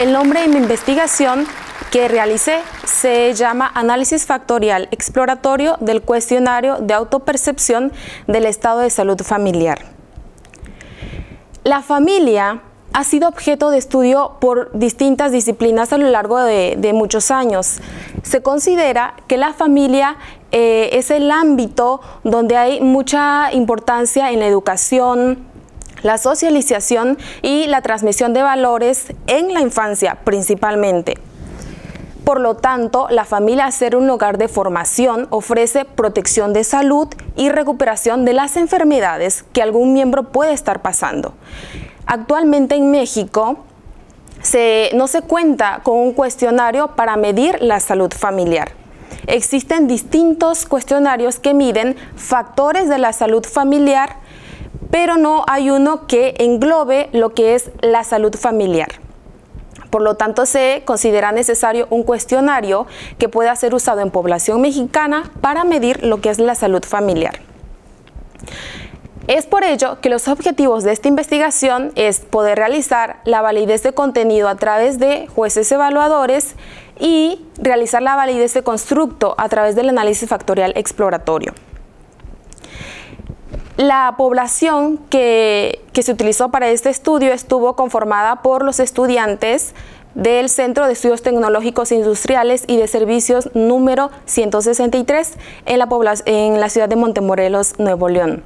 El nombre de mi investigación que realicé se llama Análisis factorial exploratorio del cuestionario de autopercepción del estado de salud familiar. La familia ha sido objeto de estudio por distintas disciplinas a lo largo de muchos años. Se considera que la familia es el ámbito donde hay mucha importancia en la educación, la socialización y la transmisión de valores en la infancia principalmente. Por lo tanto, la familia, al ser un lugar de formación, ofrece protección de salud y recuperación de las enfermedades que algún miembro puede estar pasando. Actualmente en México no se cuenta con un cuestionario para medir la salud familiar. Existen distintos cuestionarios que miden factores de la salud familiar, pero no hay uno que englobe lo que es la salud familiar. Por lo tanto, se considera necesario un cuestionario que pueda ser usado en población mexicana para medir lo que es la salud familiar. Es por ello que los objetivos de esta investigación es poder realizar la validez de contenido a través de jueces evaluadores y realizar la validez de constructo a través del análisis factorial exploratorio. La población que se utilizó para este estudio estuvo conformada por los estudiantes del Centro de Estudios Tecnológicos Industriales y de Servicios número 163 en la ciudad de Montemorelos, Nuevo León.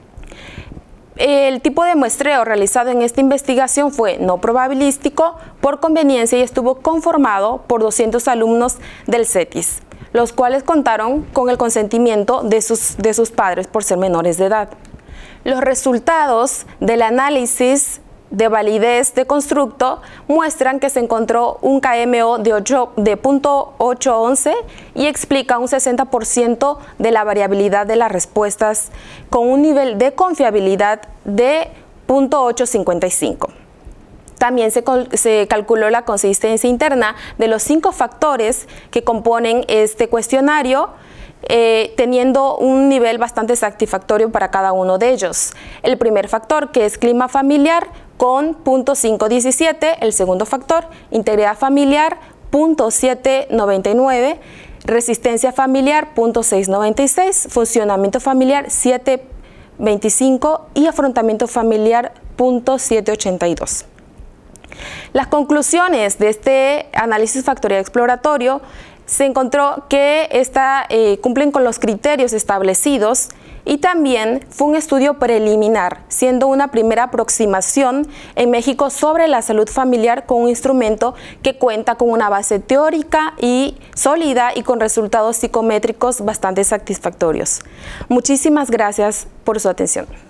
El tipo de muestreo realizado en esta investigación fue no probabilístico por conveniencia y estuvo conformado por 200 alumnos del CETIS, los cuales contaron con el consentimiento de sus padres por ser menores de edad. Los resultados del análisis de validez de constructo muestran que se encontró un KMO de 0.811 y explica un 60% de la variabilidad de las respuestas con un nivel de confiabilidad de 0.855. También se calculó la consistencia interna de los 5 factores que componen este cuestionario, teniendo un nivel bastante satisfactorio para cada uno de ellos. El primer factor, que es clima familiar, con 0.517, el segundo factor, integridad familiar, 0.799, resistencia familiar, 0.696, funcionamiento familiar, 7.25 y afrontamiento familiar, 0.782. Las conclusiones de este análisis factorial exploratorio se encontró que cumplen con los criterios establecidos y también fue un estudio preliminar, siendo una primera aproximación en México sobre la salud familiar con un instrumento que cuenta con una base teórica y sólida y con resultados psicométricos bastante satisfactorios. Muchísimas gracias por su atención.